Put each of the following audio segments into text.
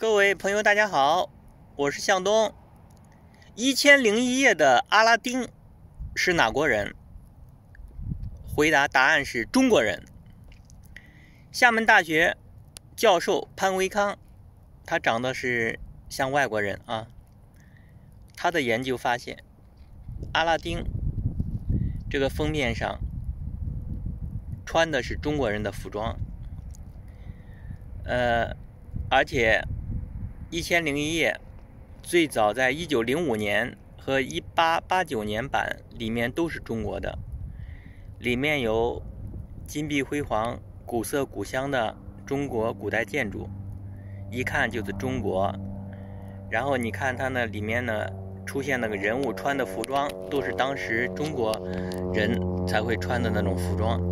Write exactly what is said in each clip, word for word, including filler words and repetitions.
各位朋友，大家好，我是向东。一千零一夜的阿拉丁是哪国人？回答答案是中国人。厦门大学教授潘维康，他长得是像外国人啊。他的研究发现，阿拉丁这个封面上穿的是中国人的服装，呃，而且一千零一夜最早在一九零五年和一八八九年版里面都是中国的，里面有金碧辉煌、古色古香的中国古代建筑，一看就是中国。然后你看它那里面呢出现那个人物穿的服装，都是当时中国人才会穿的那种服装。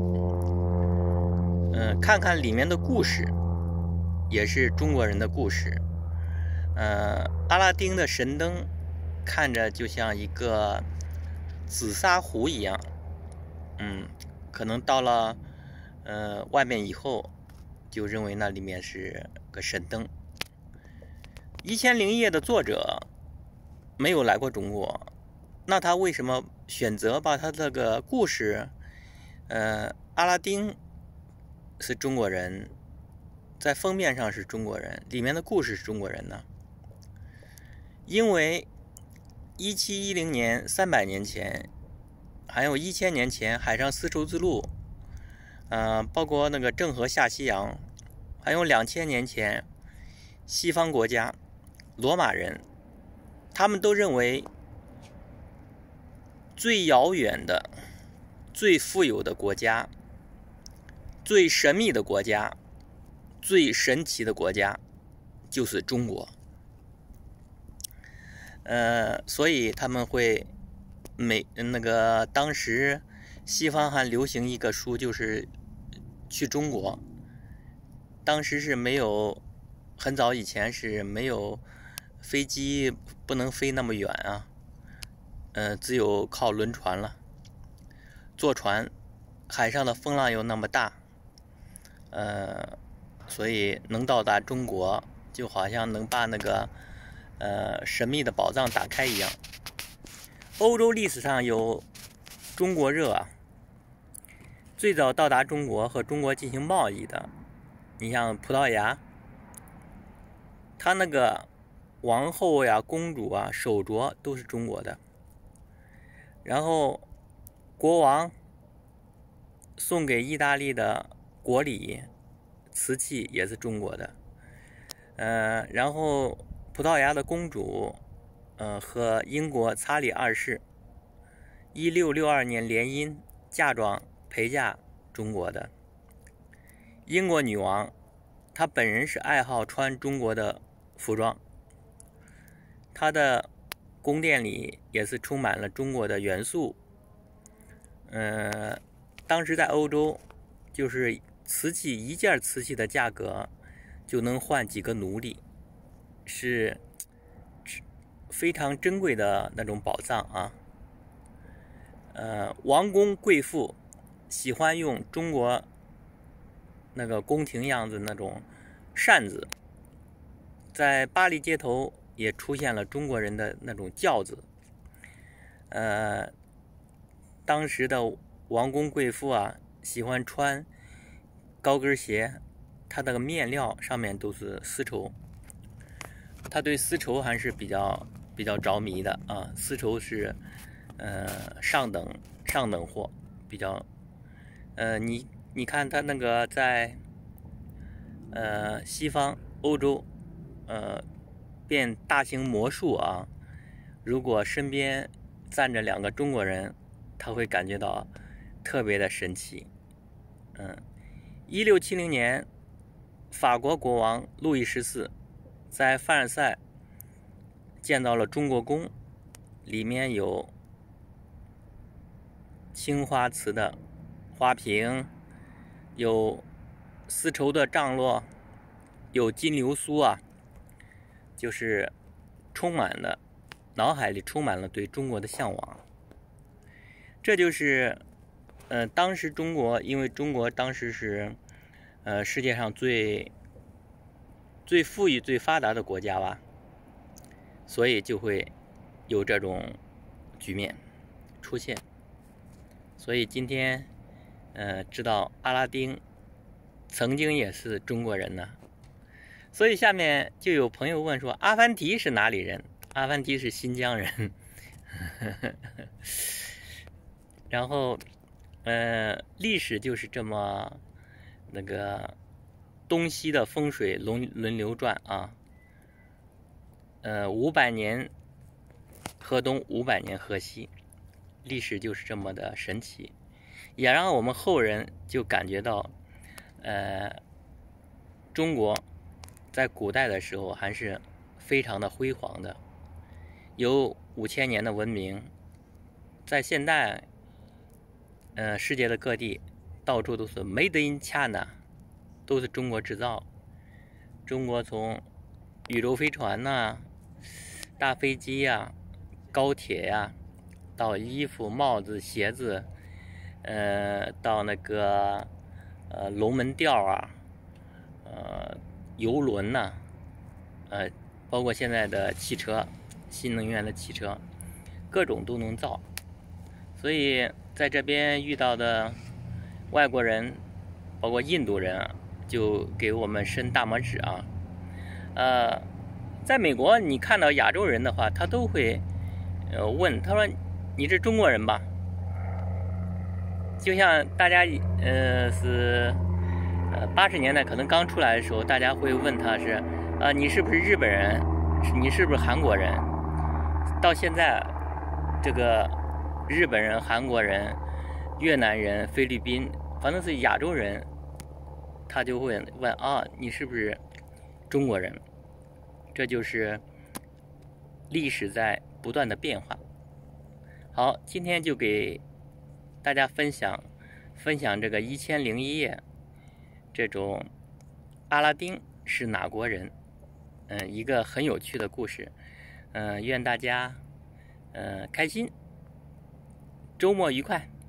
嗯，看看里面的故事，也是中国人的故事。呃，阿拉丁的神灯看着就像一个紫砂壶一样，嗯，可能到了呃外面以后，就认为那里面是个神灯。一千零一夜的作者没有来过中国，那他为什么选择把他这个故事，呃，阿拉丁是中国人，在封面上是中国人，里面的故事是中国人呢？因为一七一零年三百年前，还有一千年前海上丝绸之路，呃，包括那个郑和下西洋，还有两千年前西方国家罗马人，他们都认为最遥远的、最富有的国家、最神秘的国家、最神奇的国家就是中国。呃，所以他们会每那个当时西方还流行一个书，就是去中国。当时是没有，很早以前是没有飞机，不能飞那么远啊，呃，只有靠轮船了。坐船，海上的风浪又那么大，呃，所以能到达中国，就好像能把那个呃神秘的宝藏打开一样。欧洲历史上有中国热啊，最早到达中国和中国进行贸易的，你像葡萄牙，他那个王后呀、公主啊、手镯都是中国的。然后国王送给意大利的国礼瓷器也是中国的。呃，然后葡萄牙的公主，呃，和英国查理二世一六六二年联姻，嫁妆陪嫁中国的。英国女王她本人是爱好穿中国的服装，她的宫殿里也是充满了中国的元素。呃，当时在欧洲，就是瓷器一件瓷器的价格就能换几个奴隶，是非常珍贵的那种宝藏啊。呃，王公贵妇喜欢用中国那个宫廷样子那种扇子，在巴黎街头也出现了中国人的那种轿子。呃，当时的王公贵妇啊，喜欢穿高跟鞋，它那个面料上面都是丝绸，他对丝绸还是比较比较着迷的啊。丝绸是呃上等上等货，比较呃你你看他那个在呃西方欧洲呃变大型魔术啊，如果身边站着两个中国人，他会感觉到特别的神奇。嗯，一六七零年，法国国王路易十四在凡尔赛建造了中国宫，里面有青花瓷的花瓶，有丝绸的帐落，有金流苏啊，就是充满了脑海里充满了对中国的向往。这就是呃当时中国，因为中国当时是呃世界上最最富裕、最发达的国家吧，所以就会有这种局面出现。所以今天，呃，知道阿拉丁曾经也是中国人呢。所以下面就有朋友问说，阿凡提是哪里人？阿凡提是新疆人。然后，呃，历史就是这么那个东西的风水轮轮流转啊。呃，五百年河东，五百年河西，历史就是这么的神奇，也让我们后人就感觉到，呃，中国在古代的时候还是非常的辉煌的，有五千年的文明，在现代，呃，世界的各地到处都是 Made in China， 都是中国制造。中国从宇宙飞船呐、啊、大飞机呀、啊、高铁呀、啊，到衣服、帽子、鞋子，呃，到那个呃龙门吊啊，呃游轮呐、啊，呃，包括现在的汽车，新能源的汽车，各种都能造。所以在这边遇到的外国人，包括印度人啊，就给我们伸大拇指啊。呃，在美国你看到亚洲人的话，他都会呃问，他说你是中国人吧？就像大家呃是呃八十年代可能刚出来的时候，大家会问他是啊、呃、你是不是日本人？你是不是韩国人？到现在这个日本人、韩国人、越南人、菲律宾，反正是亚洲人，他就会问啊你是不是中国人？这就是历史在不断的变化。好，今天就给大家分享分享这个一千零一夜这种阿拉丁是哪国人，嗯，一个很有趣的故事。嗯，愿大家嗯开心，周末愉快。